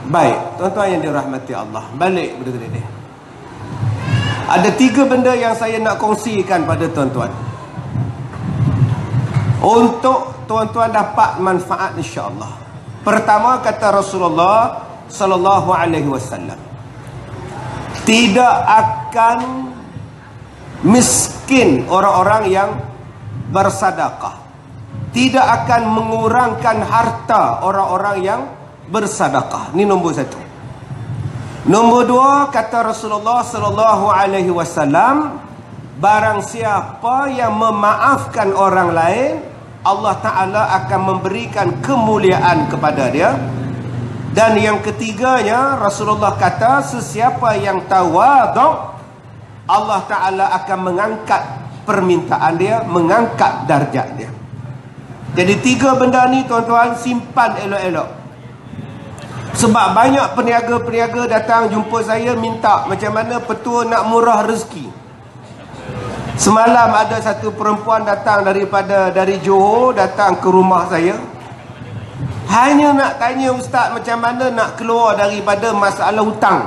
Baik, tuan-tuan yang dirahmati Allah, balik benda tadi. Ada 3 benda yang saya nak kongsikan pada tuan-tuan, untuk tuan-tuan dapat manfaat insya-Allah. Pertama, kata Rasulullah sallallahu alaihi wasallam, tidak akan miskin orang-orang yang bersedekah. Tidak akan mengurangkan harta orang-orang yang bersedekah. Ini nombor 1. Nombor 2, kata Rasulullah sallallahu alaihi wasallam, barang siapa yang memaafkan orang lain, Allah Ta'ala akan memberikan kemuliaan kepada dia. Dan yang ketiganya, Rasulullah kata, sesiapa yang tawaduk, Allah Ta'ala akan mengangkat permintaan dia, mengangkat darjat dia. Jadi 3 benda ni tuan-tuan simpan elok-elok. Sebab banyak peniaga-peniaga datang jumpa saya minta macam mana petua nak murah rezeki. Semalam ada satu perempuan datang dari Johor, datang ke rumah saya. Hanya nak tanya ustaz macam mana nak keluar daripada masalah hutang.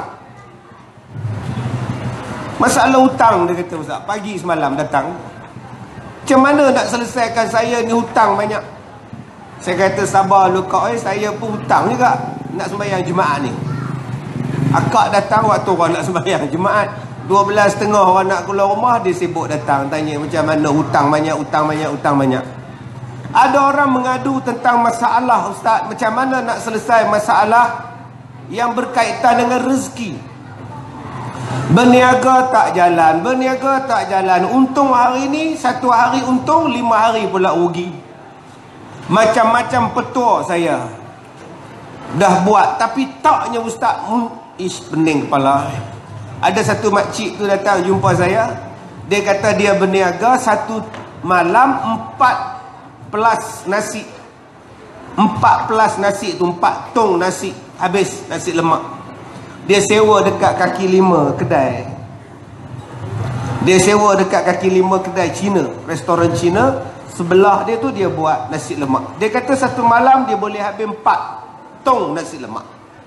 Masalah hutang, dia kata ustaz. Pagi semalam datang. Macam mana nak selesaikan saya ni hutang banyak? Saya kata sabar lu kau, saya pun hutang juga nak sembahyang Jumaat ni. Akak datang waktu orang nak sembahyang Jumaat, 12.30 orang nak keluar rumah, dia sibuk datang tanya macam mana hutang banyak, hutang banyak, hutang banyak. Ada orang mengadu tentang masalah ustaz, macam mana nak selesai masalah yang berkaitan dengan rezeki. Berniaga tak jalan, berniaga tak jalan. Untung hari ni, 1 hari untung, 5 hari pula rugi. Macam-macam petua saya dah buat, tapi taknya ustaz, pening kepala. Ada satu makcik tu datang jumpa saya. Dia kata dia berniaga 1 malam 4 plus nasi. 4 plus nasi tu, 4 tong nasi habis, nasi lemak. Dia sewa dekat kaki 5 kedai. Dia sewa dekat kaki 5 kedai Cina, restoran Cina. Sebelah dia tu dia buat nasi lemak. Dia kata 1 malam dia boleh habis 4 tong nasi lemak.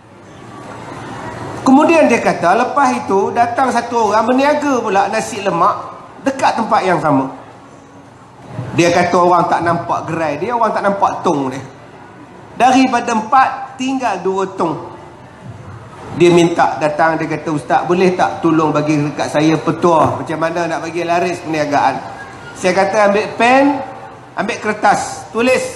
Kemudian dia kata lepas itu datang satu orang berniaga pula nasi lemak dekat tempat yang sama. Dia kata orang tak nampak gerai dia, orang tak nampak tong dia. Daripada 4 tinggal 2 tong. Dia minta datang, dia kata ustaz boleh tak tolong bagi dekat saya petua macam mana nak bagi laris perniagaan. Saya kata ambil pen, ambil kertas, tulis.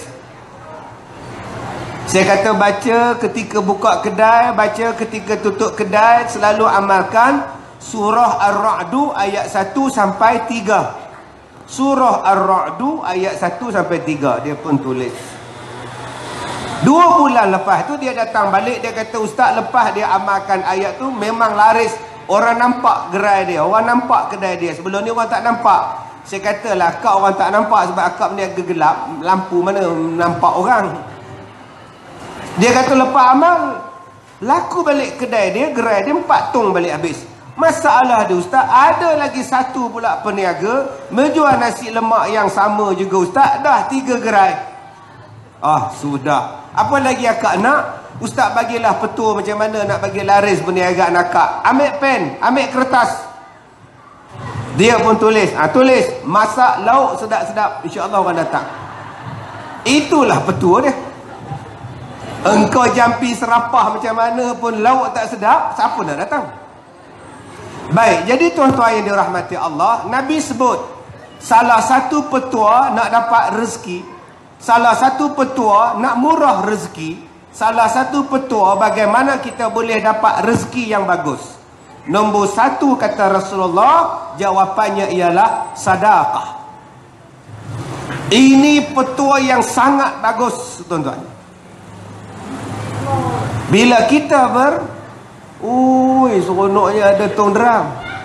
Saya kata baca ketika buka kedai, baca ketika tutup kedai, selalu amalkan surah Ar-Ra'du ayat 1 sampai 3. Surah Ar-Ra'du ayat 1 sampai 3. Dia pun tulis. 2 bulan lepas tu dia datang balik, dia kata ustaz lepas dia amalkan ayat tu memang laris. Orang nampak gerai dia, orang nampak kedai dia. Sebelum ni orang tak nampak. Saya katalah akak orang tak nampak sebab akak berniaga gelap, lampu mana nampak orang. Dia kata lepas amal laku balik kedai dia, gerai dia 4 tong balik habis. Masalah dia ustaz, ada lagi satu pula peniaga menjual nasi lemak yang sama juga ustaz, dah 3 gerai. Ah sudah, apa lagi akak nak? Ustaz bagilah petua macam mana nak bagi laris perniagaan akak. Ambil pen, ambil kertas. Dia pun tulis, tulis masak lauk sedap-sedap, insya-Allah orang datang. Itulah petua dia. Engkau jampi serapah macam mana pun lauk tak sedap, siapa nak datang? Baik, jadi tuan-tuan yang dirahmati Allah, Nabi sebut salah satu petua nak dapat rezeki, salah satu petua nak murah rezeki, salah satu petua bagaimana kita boleh dapat rezeki yang bagus. Nombor 1 kata Rasulullah, jawapannya ialah sedekah. Ini petua yang sangat bagus tuan-tuan. Bila kita seronoknya ada tong drum.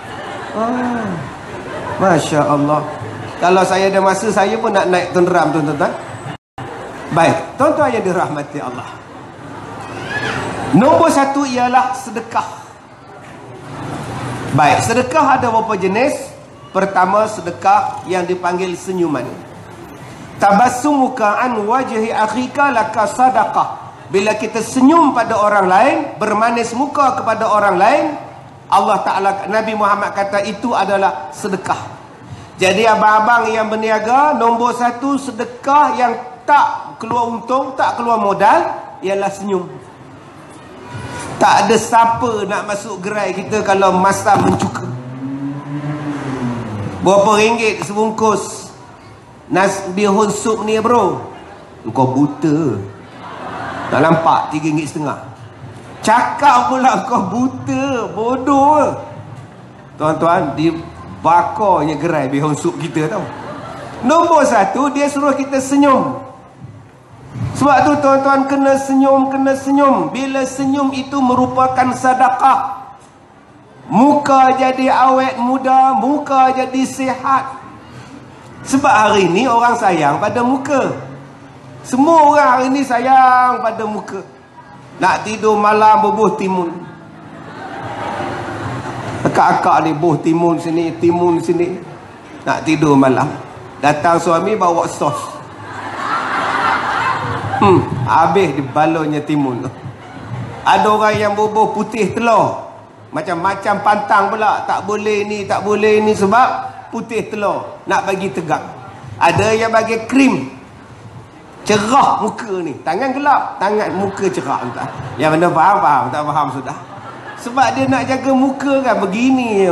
Masya Allah. Kalau saya ada masa, saya pun nak naik tong drum tuan-tuan. Baik, tuan-tuan yang dirahmati Allah, nombor 1 ialah sedekah. Baik, sedekah ada beberapa jenis. Pertama, sedekah yang dipanggil senyuman. Tabassumuka an wajhi akhika laka sadaqah. Bila kita senyum pada orang lain, bermanis muka kepada orang lain, Allah Ta'ala, Nabi Muhammad kata itu adalah sedekah. Jadi abang-abang yang berniaga, nombor satu sedekah yang tak keluar untung, tak keluar modal, ialah senyum. Tak ada siapa nak masuk gerai kita kalau masa mencuka. Berapa ringgit sebungkus bihun sup ni bro? Kau buta. Tak nampak RM3.5. Cakap pula kau buta, bodoh. Tuan-tuan, dibakarnya gerai bihun sup kita tau. Nombor satu, dia suruh kita senyum. Sebab tu tuan-tuan kena senyum, kena senyum. Bila senyum itu merupakan sedekah. Muka jadi awet muda, muka jadi sihat. Sebab hari ni orang sayang pada muka. Semua orang hari ni sayang pada muka. Nak tidur malam berbuh timun. Akak-akak ni buh timun sini, timun sini. Nak tidur malam. Datang suami bawa sos. Habis dibalurnya timun tu. Ada orang yang bubuh putih telur. Macam-macam pantang pula. Tak boleh ni, tak boleh ni sebab putih telur. Nak bagi tegak. Ada yang bagi krim. Cerah muka ni. Tangan gelap, tangan muka cerah. Entah. Yang mana faham? Tak faham sudah. Sebab dia nak jaga muka kan. Begini.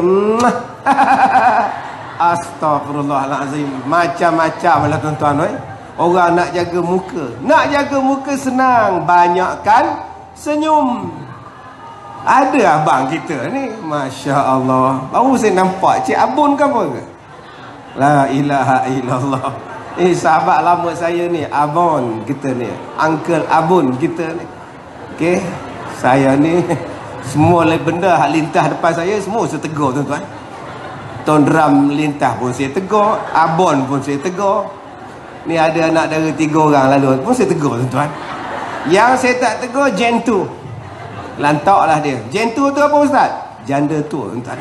Astaghfirullahalazim. Macam-macam lah tuan-tuan. Orang nak jaga muka. Nak jaga muka senang. Banyakkan senyum. Ada abang kita ni, Masya Allah. Baru saya nampak Cik Abun ke apa ke? La ilaha illallah. Sahabat lama saya ni, Abun kita ni, Uncle Abun kita ni. Okey, saya ni semua benda hak lintah depan saya semua saya tegur tuan-tuan. Tuan drum lintah pun saya tegur, Abun pun saya tegur. Ni ada anak dara 3 orang lalu pun saya tegur tuan-tuan. Yang saya tak tegur Gen 2. Lantaklah dia. Gen 2 tu apa ustaz? Janda tua tuan-tuan.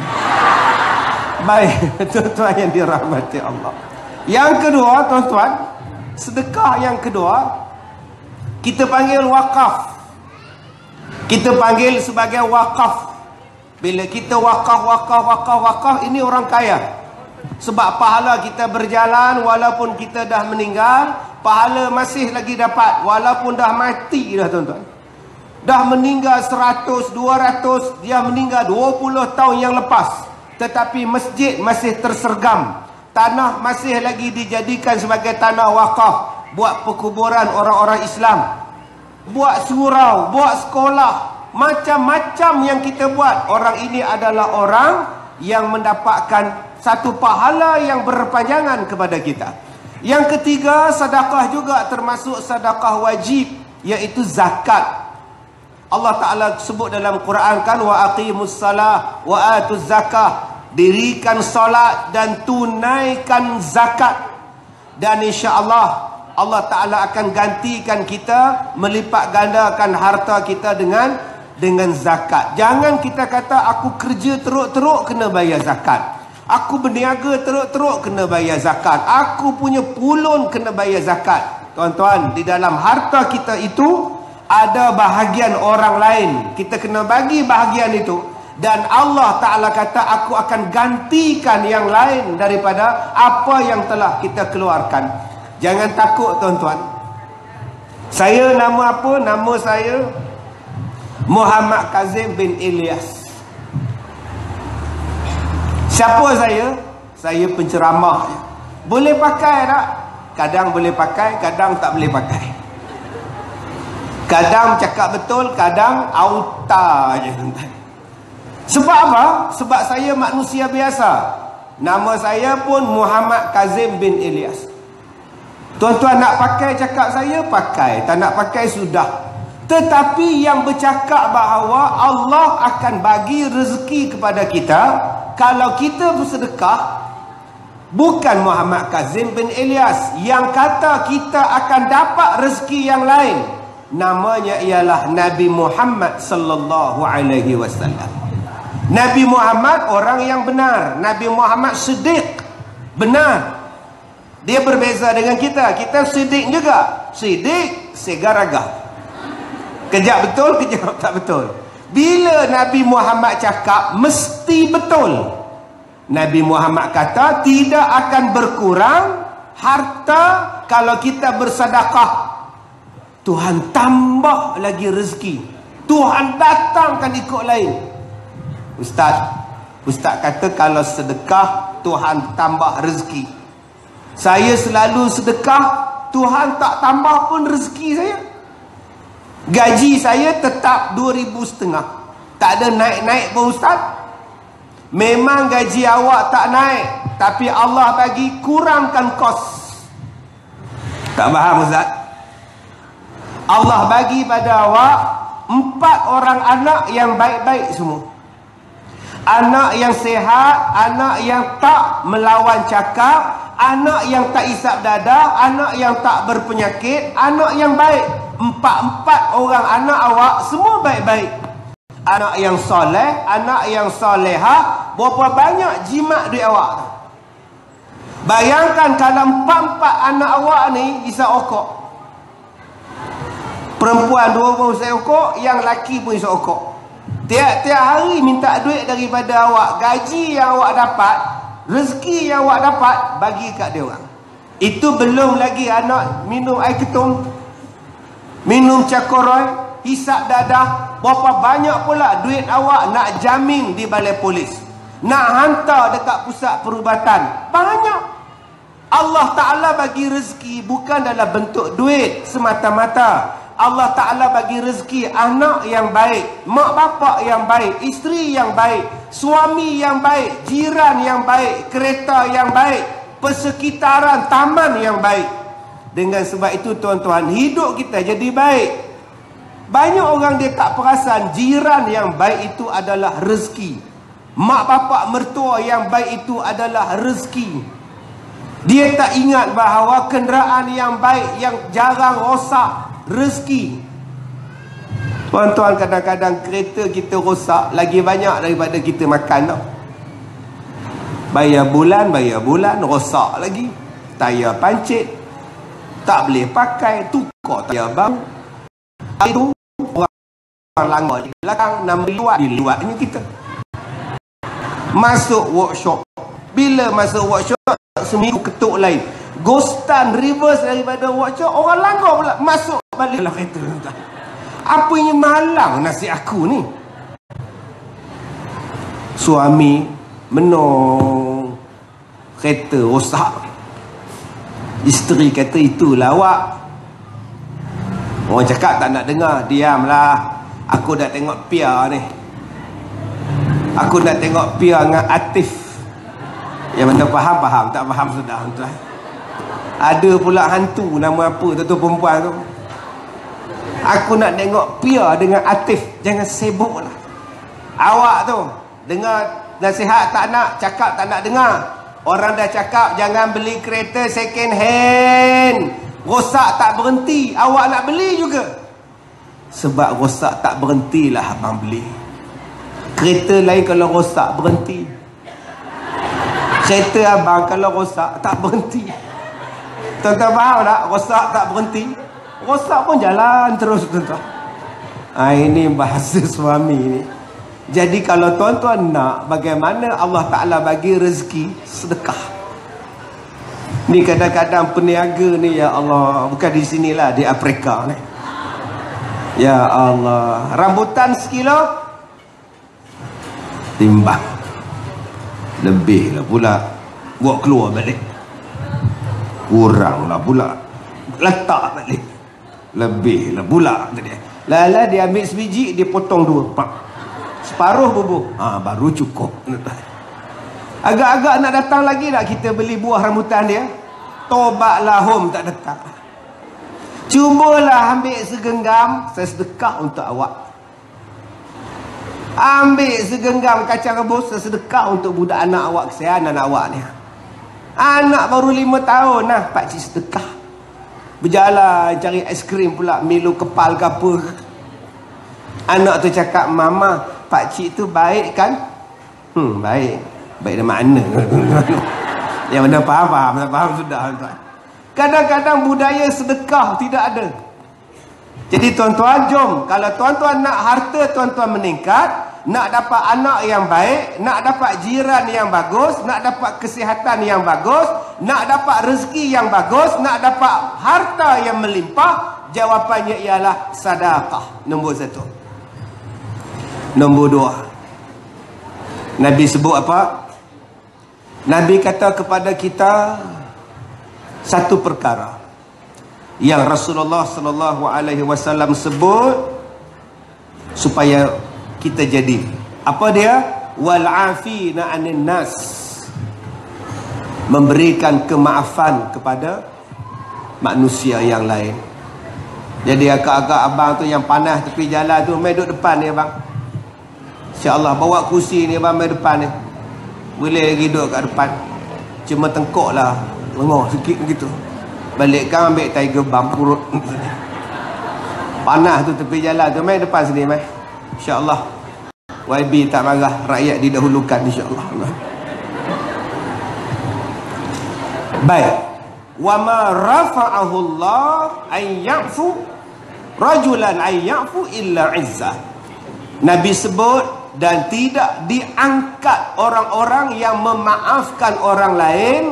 Baik, tuan-tuan yang dirahmati Allah. Yang kedua tuan-tuan, sedekah yang kedua kita panggil wakaf. Kita panggil sebagai wakaf. Bila kita wakaf, ini orang kaya. Sebab pahala kita berjalan walaupun kita dah meninggal, pahala masih lagi dapat walaupun dah mati dah tuan-tuan. Dah meninggal 100, 200, dia meninggal 20 tahun yang lepas. Tetapi masjid masih tersergam. Tanah masih lagi dijadikan sebagai tanah wakaf. Buat perkuburan orang-orang Islam. Buat surau, buat sekolah. Macam-macam yang kita buat. Orang ini adalah orang yang mendapatkan satu pahala yang berpanjangan kepada kita. Yang ketiga, sedekah juga termasuk sedekah wajib, iaitu zakat. Allah Ta'ala sebut dalam Quran kan, wa aqimus salah wa atuz zakah, dirikan solat dan tunaikan zakat. Dan insya-Allah Allah Ta'ala akan gantikan kita, melipat gandakan harta kita dengan zakat. Jangan kita kata aku kerja teruk-teruk kena bayar zakat, aku berniaga teruk-teruk kena bayar zakat, aku punya pulun kena bayar zakat. Tuan-tuan, di dalam harta kita itu ada bahagian orang lain. Kita kena bagi bahagian itu. Dan Allah Ta'ala kata, aku akan gantikan yang lain daripada apa yang telah kita keluarkan. Jangan takut tuan-tuan. Saya nama apa? Nama saya Muhammad Kazim bin Ilyas. Siapa saya? Saya penceramah. Boleh pakai tak? Kadang boleh pakai, kadang tak boleh pakai. Kadang cakap betul, kadang auta je tuan-tuan. Sebab apa? Sebab saya manusia biasa. Nama saya pun Muhammad Kazim bin Ilyas. Tuan-tuan nak pakai cakap saya, pakai. Tak nak pakai, sudah. Tetapi yang bercakap bahawa Allah akan bagi rezeki kepada kita kalau kita bersedekah, bukan Muhammad Kazim bin Ilyas. Yang kata kita akan dapat rezeki yang lain, namanya ialah Nabi Muhammad sallallahu alaihi wasallam. Nabi Muhammad orang yang benar. Nabi Muhammad siddiq, benar. Dia berbeza dengan kita. Kita siddiq juga. Siddiq segaragah. Kejap betul, kejap tak betul. Bila Nabi Muhammad cakap, mesti betul. Nabi Muhammad kata, tidak akan berkurang harta kalau kita bersedekah. Tuhan tambah lagi rezeki. Tuhan datangkan ikut lain. Ustaz kata kalau sedekah, Tuhan tambah rezeki. Saya selalu sedekah, Tuhan tak tambah pun rezeki saya. Gaji saya tetap 2,500. Tak ada naik-naik pun Ustaz. Memang gaji awak tak naik, tapi Allah bagi kurangkan kos. Tak faham Ustaz? Allah bagi pada awak 4 orang anak yang baik-baik semua. Anak yang sehat, anak yang tak melawan cakap, anak yang tak isap dadah, anak yang tak berpenyakit, anak yang baik. 4 orang anak awak semua baik-baik. Anak yang soleh, anak yang solehah. Berapa banyak jimat duit awak? Bayangkan kalau 4 anak awak ni isap okok. Perempuan 2 isap okok, yang laki pun isap okok. Tiap-tiap hari minta duit daripada awak. Gaji yang awak dapat, rezeki yang awak dapat, bagi kat dia orang. Itu belum lagi anak minum air ketum, minum cakoroy, hisap dadah. Berapa banyak pula duit awak nak jamin di balai polis, nak hantar dekat pusat perubatan. Banyak. Allah Ta'ala bagi rezeki bukan dalam bentuk duit semata-mata. Allah Ta'ala bagi rezeki anak yang baik, mak bapak yang baik, isteri yang baik, suami yang baik, jiran yang baik, kereta yang baik, persekitaran, taman yang baik. Dengan sebab itu tuan-tuan, hidup kita jadi baik. Banyak orang dia tak perasan jiran yang baik itu adalah rezeki. Mak bapak mertua yang baik itu adalah rezeki. Dia tak ingat bahawa kenderaan yang baik, yang jarang rosak, rezeki. Tuan-tuan, kadang-kadang kereta kita rosak lagi banyak daripada kita makan tau. Bayar bulan rosak lagi. Tayar pancit, tak boleh pakai, tukar tayar baru. Itu orang langgar di belakang, nama di luarnya kita. Masuk workshop. Bila masuk workshop, seminggu ketuk lain. Ghostan reverse daripada workshop, orang langgar pula masuk balik lah kereta. Apa yang malang nasib aku ni? Suami menung, kereta rosak. Isteri kata itulah awak. Orang cakap tak nak dengar, diamlah. Aku dah tengok Pia ni. Aku nak tengok Pia dengan Atif. Yang mana faham, tak faham sudah tuan. Ada pula hantu, nama apa tu perempuan tu. Aku nak tengok Pia dengan Atif. Jangan sibuk lah. Awak tu dengar nasihat tak nak, cakap tak nak dengar. Orang dah cakap jangan beli kereta second hand, rosak tak berhenti. Awak nak beli juga. Sebab rosak tak berhentilah abang beli. Kereta lain kalau rosak berhenti. Kereta abang kalau rosak tak berhenti. Tuan-tuan faham tak? Rosak tak berhenti, rosak pun jalan terus tuan-tuan. Ini bahasa suami ni. Jadi kalau tuan-tuan nak bagaimana Allah Ta'ala bagi rezeki, sedekah. Ni kadang-kadang peniaga ni, ya Allah, bukan di sinilah, di Afrika ni. Ya Allah, rambutan sekilo timbang lebih lah pula, buat keluar balik kurang lah pula, letak balik lebih lah pula. Lala dia ambil sebiji, dia potong 2 pak, separuh bubuh, baru cukup. Agak-agak nak datang lagi tak kita beli buah rambutan dia? Tobatlah home tak datang. Cubalah ambil segenggam, saya sedekah untuk awak. Ambil segenggam kacang rebus, saya sedekah untuk budak anak awak, kesian anak awak ni. Anak baru 5 tahun lah, pakcik sedekah. Berjalan cari aiskrim pula, Milo kepal ke apa. Anak tu cakap, mama, pakcik tu baik kan? Baik. Baik dari mana? Yang mana faham sudah tuan. Kadang-kadang budaya sedekah tidak ada. Jadi tuan-tuan, jom. Kalau tuan-tuan nak harta tuan-tuan meningkat, nak dapat anak yang baik, nak dapat jiran yang bagus, nak dapat kesihatan yang bagus, nak dapat rezeki yang bagus, nak dapat harta yang melimpah, jawapannya ialah sedekah. Nombor 1. Nombor 2. Nabi sebut apa? Nabi kata kepada kita satu perkara yang Rasulullah sallallahu alaihi wasallam sebut supaya kita jadi. Apa dia? Wal afina 'anil nas. Memberikan kemaafan kepada manusia yang lain. Jadi agak-agak abang tu yang panas tepi jalan tu, mai duduk depan ni abang. Insya-Allah bawa kursi ni abang mai depan ni. Boleh lagi duduk kat depan. Cuma tengkok lah lengah sikit begitu. Balikkan ambil tiger balm urut. Panas tu tepi jalan tu, mai depan sini mai. InsyaAllah YB tak marah, rakyat didahulukan insyaAllah. Baik. Wa ma rafa'ahu Allah ay ya'fu rajulan ay ya'fu illa izzah. Nabi sebut, dan tidak diangkat orang-orang yang memaafkan orang lain,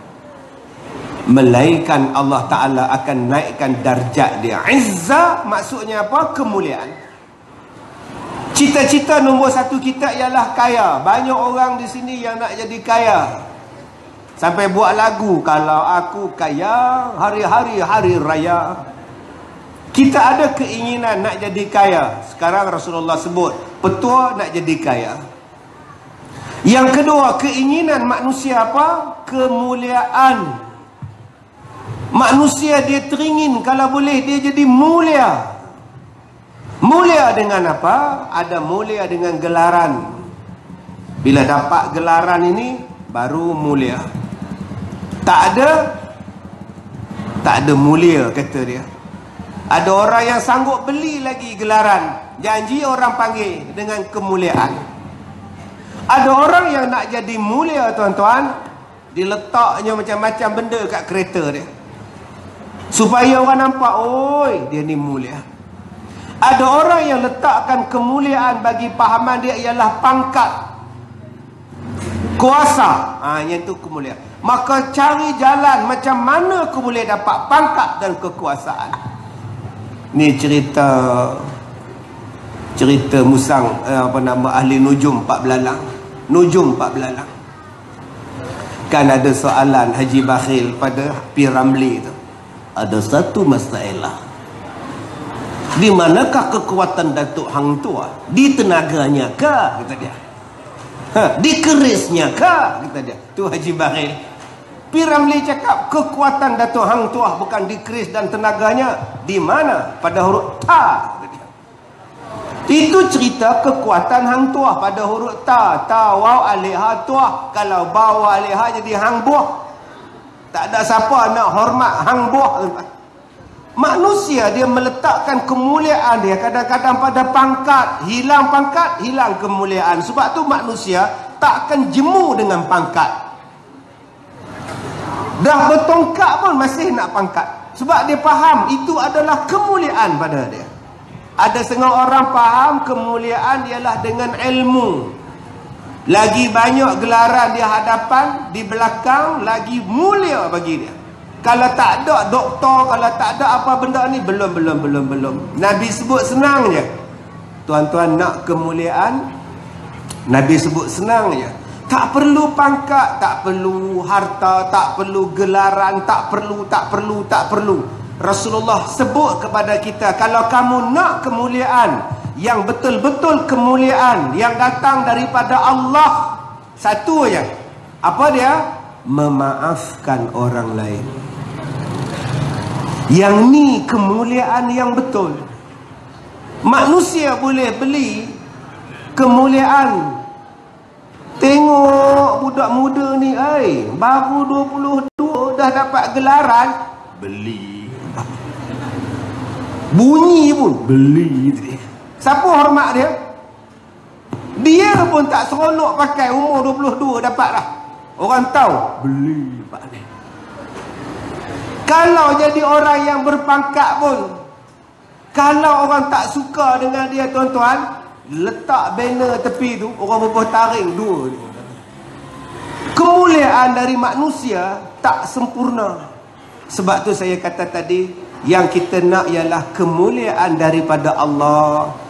melainkan Allah Ta'ala akan naikkan darjat dia. Izzah maksudnya apa? Kemuliaan. Cita-cita nombor 1 kita ialah kaya. Banyak orang di sini yang nak jadi kaya. Sampai buat lagu, kalau aku kaya, hari-hari hari raya. Kita ada keinginan nak jadi kaya. Sekarang Rasulullah sebut, petua nak jadi kaya. Yang kedua, keinginan manusia apa? Kemuliaan. Manusia dia teringin kalau boleh dia jadi mulia. Mulia dengan apa? Ada mulia dengan gelaran. Bila dapat gelaran ini, baru mulia. Tak ada mulia, kata dia. Ada orang yang sanggup beli lagi gelaran, janji orang panggil dengan kemuliaan. Ada orang yang nak jadi mulia, tuan-tuan, diletaknya macam-macam benda kat kereta dia, supaya orang nampak, oi, dia ni mulia. Ada orang yang letakkan kemuliaan bagi pahaman dia ialah pangkat, kuasa. Yang tu kemuliaan. Maka cari jalan macam mana aku boleh dapat pangkat dan kekuasaan. Ni cerita musang ahli nujum Pak Belalang. Nujum Pak Belalang. Kan ada soalan Haji Bakhil pada P. Ramli tu. Ada satu masalah. Di manakah kekuatan Datuk Hang Tuah? Di tenaganya kah? Kata dia. Di kerisnya kah? Kata dia. Tu Haji Bakhil. P. Ramli cakap kekuatan Datuk Hang Tuah bukan di keris dan tenaganya. Di mana? Pada huruf ta. Itu cerita kekuatan Hang Tuah pada huruf ta. Ta waw alihah tuah. Kalau bawa alihah jadi Hang Buah. Tak ada siapa nak hormat Hang Buah. Manusia dia meletakkan kemuliaan dia kadang-kadang pada pangkat. Hilang kemuliaan. Sebab tu manusia takkan jemu dengan pangkat. Dah bertongkat pun masih nak pangkat. Sebab dia faham itu adalah kemuliaan pada dia. Ada setengah orang faham kemuliaan ialah dengan ilmu. Lagi banyak gelaran di hadapan, di belakang, lagi mulia bagi dia. Kalau tak ada doktor, kalau tak ada apa benda ni, belum. Nabi sebut senang je. Tuan-tuan nak kemuliaan, Nabi sebut senang je. Tak perlu pangkat, tak perlu harta, tak perlu gelaran, tak perlu. Rasulullah sebut kepada kita, kalau kamu nak kemuliaan, yang betul-betul kemuliaan, yang datang daripada Allah, satu je. Apa dia? Memaafkan orang lain. Yang ni kemuliaan yang betul. Manusia boleh beli kemuliaan. Tengok budak muda ni, baru 22 dah dapat gelaran, beli. Bunyi pun beli. Siapa hormat dia? Dia pun tak seronok pakai, umur 22 dapat dah. Orang tahu, beli pak ni. Kalau jadi orang yang berpangkat pun, Kalau orang tak suka dengan dia tuan-tuan, letak banner tepi tu, orang berbuah taring dua. Kemuliaan dari manusia tak sempurna. Sebab tu saya kata tadi, yang kita nak ialah kemuliaan daripada Allah.